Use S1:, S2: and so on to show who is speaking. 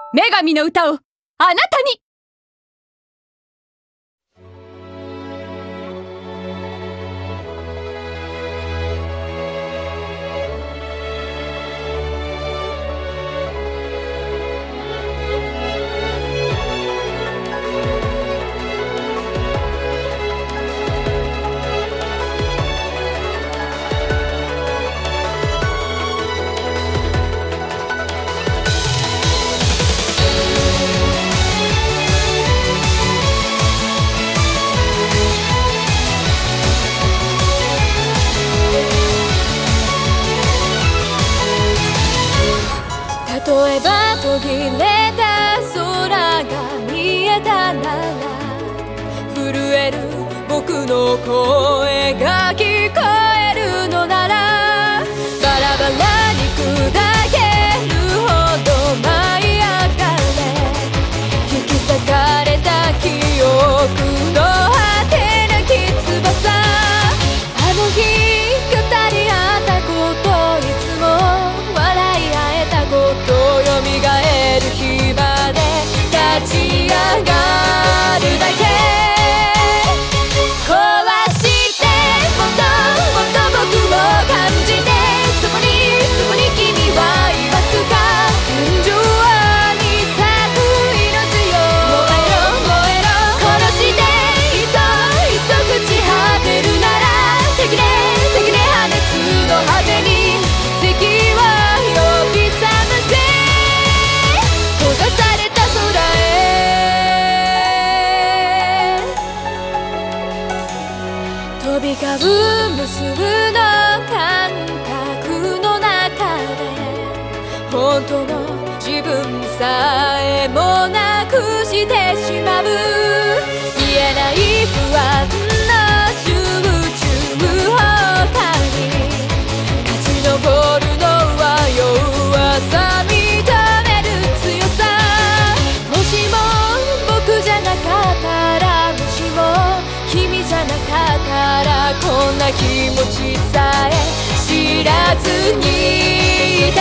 S1: 女神の歌をあなたに。
S2: 例えば途切れた空が見えたなら、震える僕の声が聞こえるのなら、バラバラに砕けるほど舞い上がれ、引き裂かれた記憶の果てなき翼。あの日二人会ったこと、いつも笑い合えたこと、蘇る日まで立ち上がるだけ。壊してもっともっと僕を感じて、そこに君はいますか。戦場に咲く命よ、燃えろ燃えろ、殺していっそ朽ち果てるなら、手切れ破滅の果てに奇跡は呼び覚ませ。閉ざされた空へ飛び交う無数の感覚の中で、本当の自分さえもなくしてしまう。言えない不安な集中砲火に勝ち残るのは弱さ、認める強さ。もしも僕じゃなかったら、もしも君じゃなかったら、こんな気持ちさえ知らずにい